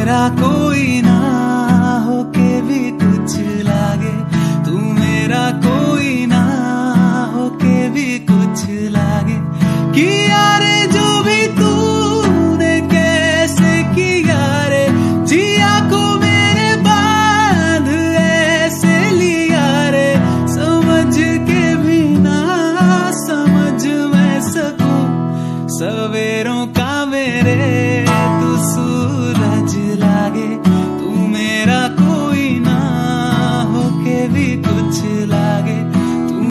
मेरा कोई ना हो के भी कुछ लागे, तू मेरा कोई ना हो के भी कुछ लागे। किया रे जो भी तूने कैसे किया रे, जिया को मेरे बांध ऐसे लिया रे, समझ के भी ना समझ मैं सकूं सवेरों का मेरे तू सूरज